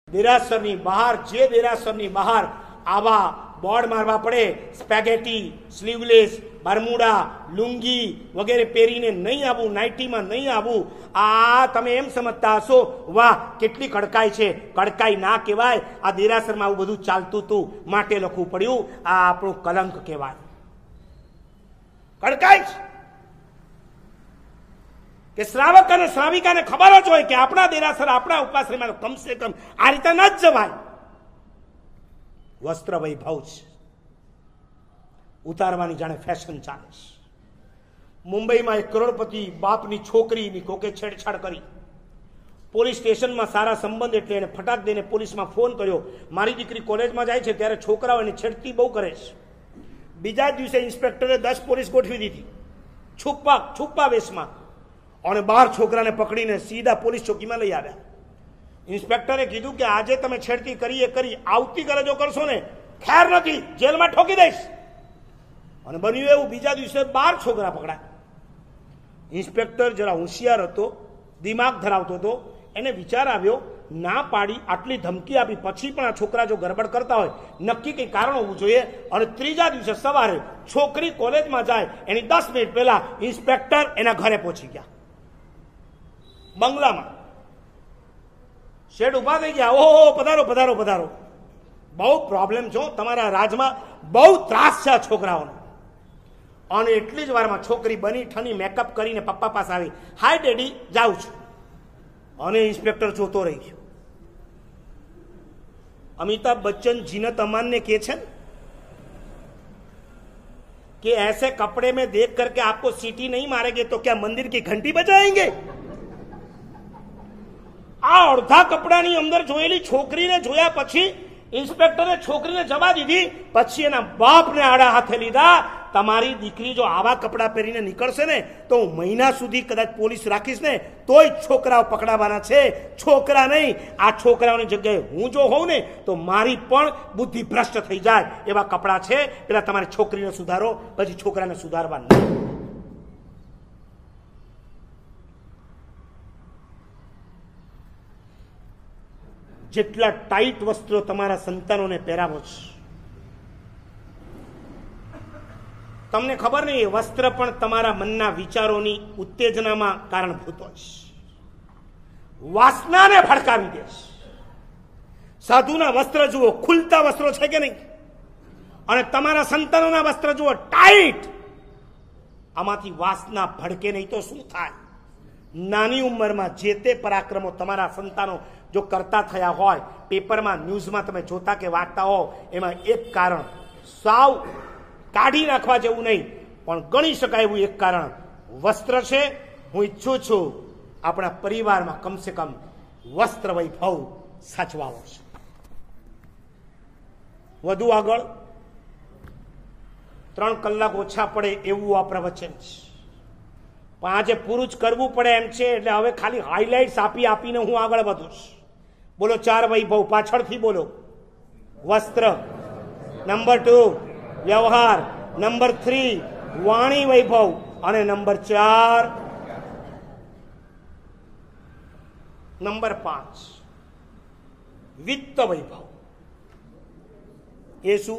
દેરાસરની બહાર જે દેરાસરની બહાર આવા બોર્ડ મારવા પડે, સ્પેગેટી, સ્લીવલેસ, બરમુડા, લુંગી વગેરે પહેરીને નહીં આવવું, નાઇટીમાં નહીં આવવું, આ તમે એમ સમજતા હશો વાહ કેટલી કડકાઈ છે. કડકાઈ ના કહેવાય. આ દેરાસરમાં આવું બધું ચાલતું હતું માટે લખવું પડ્યું. આ આપણું કલંક કહેવાય. કડકાઈ કે શ્રાવક અને શ્રાવિકાને ખબર જ હોય કે આપણા દેરાસર, આપણા ઉપાશ્રયમાં કમસે કમ આ રીતે ન જ જવાય. વસ્ત્ર વૈભવ છે, ઉતારવાની જાણે ફેશન ચાલે છે. મુંબઈમાં એક કરોડપતિ બાપની છોકરીની કોકે છેડછાડ કરી. પોલીસ સ્ટેશનમાં સારા સંબંધ એટલે એને ફટાક દઈને પોલીસમાં ફોન કર્યો. મારી દીકરી કોલેજમાં જાય છે ત્યારે છોકરાઓ એને છેડતી બહુ કરે છે. બીજા દિવસે ઇન્સ્પેક્ટરે 10 પોલીસ ગોઠવી દીધી છુપા વેશમાં, અને 12 છોકરાને પકડીને સીધા પોલીસ ચોકીમાં લઈ આવ્યા. ઇન્સ્પેક્ટરે કીધું કે આજે તમે છેડતી કરી એ કરી, આવતીકાલે જો કરશો ને ખેર નથી, જેલમાં ઠોકી દઈશ. અને બન્યું એવું, બીજા દિવસે 12 છોકરા પકડાય. ઇન્સ્પેક્ટર જરા હોશિયાર હતો, દિમાગ ધરાવતો હતો. એને વિચાર આવ્યો, ના પાડી, આટલી ધમકી આપી પછી પણ આ છોકરા જો ગરબડ કરતા હોય, નક્કી કંઈ કારણ હોવું જોઈએ. અને ત્રીજા દિવસે સવારે છોકરી કોલેજમાં જાય એની 10 મિનિટ પહેલા ઇન્સ્પેક્ટર એના ઘરે પહોંચી ગયા, બંગલામાં. શેઠ ઉભા થઈ ગયા, ઓહો પધારો પધારો પધારો, બહુ પ્રોબ્લેમ છો તમારા રાજમાં, બહુ ત્રાસ છે આ છોકરાઓનો. અને એટલી જ વારમાં છોકરી બની ઠની મેકઅપ કરીને પપ્પા પાસે આવી, હાય ડેડી જાઉં છું. અને ઇન્સ્પેક્ટર જોતો રહી ગયો. અમિતાભ બચ્ચન જીનત અમાનને કહે છે कि ऐसे कपड़े में देख करके आपको सीटी नहीं मारेंगे तो क्या मंदिर की घंटी बजाएंगे? આ અડધા કપડાની અંદર જોયેલી છોકરીને જોયા પછી ઇન્સ્પેક્ટરે છોકરીને જવા દીધી. પછી એના બાપને આડા હાથે લીધા. તમારી દીકરી જો આવા કપડા પહેરીને નીકળશે ને તો હું મહિના સુધી કદાચ પોલીસ રાખીશ ને તોય છોકરાઓ પકડાવાના છે, છોકરા નહીં. આ છોકરાઓની જગ્યાએ હું જો હોઉં ને તો મારી પણ બુદ્ધિ ભ્રષ્ટ થઈ જાય એવા કપડા છે. પેલા તમારી છોકરીને સુધારો, પછી છોકરાને સુધારવા નહીં. જેટલા ટાઈટ વસ્ત્રો તમારા સંતાનોને પહેરાવો છો, તમને ખબર નહીં એ વસ્ત્ર પણ તમારા મનના વિચારોની ઉત્તેજનામાં કારણભૂત હોય છે, વાસનાને ભડકાવી દે છે. સાધુના વસ્ત્ર જુઓ, ખુલતા વસ્ત્રો છે કે નહીં, અને તમારા સંતાનોના વસ્ત્ર જુઓ ટાઈટ. આમાંથી વાસના ભડકે નહીં તો શું થાય? નાની ઉંમરમાં જે તે પરાક્રમો તમારા સંતાનો જો કરતા થયા હોય, પેપરમાં ન્યૂઝમાં તમે જોતા કે વાંચતા હો, એમાં એક કારણ સાવ કાઢી નાખવા જેવું નહીં પણ ગણી શકાય એવું એક કારણ વસ્ત્ર છે. હું ઈચ્છું છું આપણા પરિવારમાં કમસે કમ વસ્ત્ર વૈભવ સાચવાવો છે. વધુ આગળ 3 કલાક ઓછા પડે એવું આ પ્રવચન છે, પણ આજે પૂરું જ કરવું પડે એમ છે. એટલે હવે ખાલી હાઇલાઇટ્સ આપીને હું આગળ વધું છું. બોલો 4 વૈભવ, પાછળથી બોલો. વસ્ત્ર, નંબર 2 વ્યવહાર, નંબર 3 વાણી વૈભવ, અને નંબર 4 નંબર 5 વિત્ત વૈભવ. એ શું?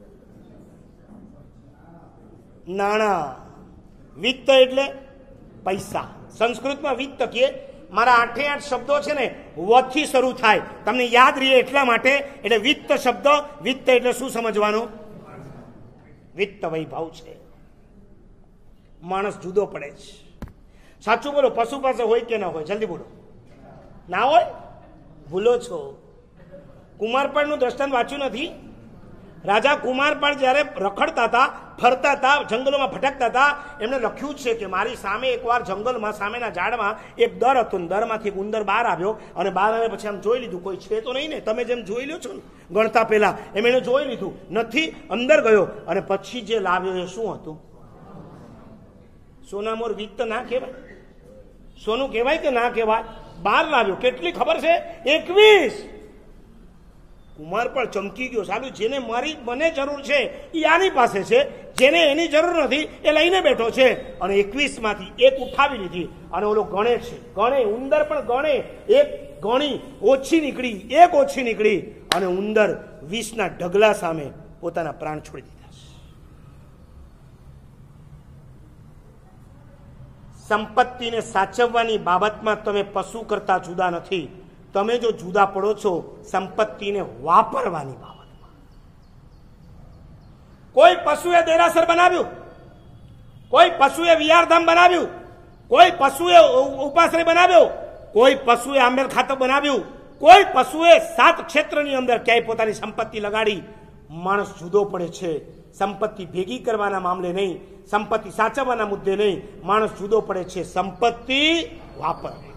નાણાં. વિત્ત એટલે પૈસા. સંસ્કૃતમાં વિત્ત કહે. મારા 8 શબ્દો છે ને વથી શરૂ થાય, તમને યાદ રહે એટલા માટે. એટલે વિત્ત શબ્દ, વિત્ત એટલે શું સમજવાનું? વિત્ત વૈભવ છે. માણસ જુદો પડે છે. સાચું બોલો, પશુ પાસે હોય કે ના હોય? જલ્દી બોલો. ના હોય? ભૂલો છો. કુમારપાળનું દ્રષ્ટાંત વાંચ્યું નથી? રાજા કુમારપાળ જ્યારે રખડતા હતા, ફરતા હતા, જંગલોમાં ભટકતા હતા, એમને લખ્યું છે કે મારી સામે એકવાર જંગલમાં સામેના ઝાડમાં એક દર હતો, દરમાંથી એક ઉંદર બહાર આવ્યો, અને બહાર આવ્યા પછી આમ જોઈ લીધું કોઈ છે તો નહીં ને, તમે જેમ જોઈ લો છો ને ગણતા પહેલા એમ એને જોઈ લીધું નથી, અંદર ગયો, અને પછી જે લાવ્યો એ શું હતું? સોનામોર વિત્ત ના કહેવાય? સોનું કહેવાય કે ના કહેવાય? 12 લાવ્યો. કેટલી ખબર છે? 21. કુમારપાળ ચમકી ગયો. સાલું, જેને મારી મને જરૂર છે એ આની પાસે છે, જેને એની જરૂર નથી એ લઈને બેઠો છે. અને 21 માંથી એક ઉઠાવી લીધી, અને ઓલો ગણે છે, ગણે, ઉંદર પણ ગણે, એક ઘણી ઓછી નીકળી, એક ઓછી નીકળી અને ઉંદર વિષના ઢગલા સામે પોતાના પ્રાણ છોડી દીધા. સંપત્તિને સાચવવાની બાબતમાં તમે પશુ કરતા જુદા નથી. તમે જો જુદા પડો છો સંપત્તિને વાપરવાની બાબતમાં. કોઈ પશુએ દેરાસર બનાવ્યું, કોઈ પશુએ વિહારધામ બનાવ્યું, કોઈ પશુએ ઉપાશ્રય બનાવ્યો, કોઈ પશુએ આંબેલ ખાતર બનાવ્યું, કોઈ પશુએ 7 ક્ષેત્રની અંદર ક્યાંય પોતાની સંપત્તિ લગાડી. માણસ જુદો પડે છે સંપત્તિ ભેગી કરવાના મામલે નહીં, સંપત્તિ સાચવવાના મુદ્દે નહીં. માણસ જુદો પડે છે સંપત્તિ વાપરવા.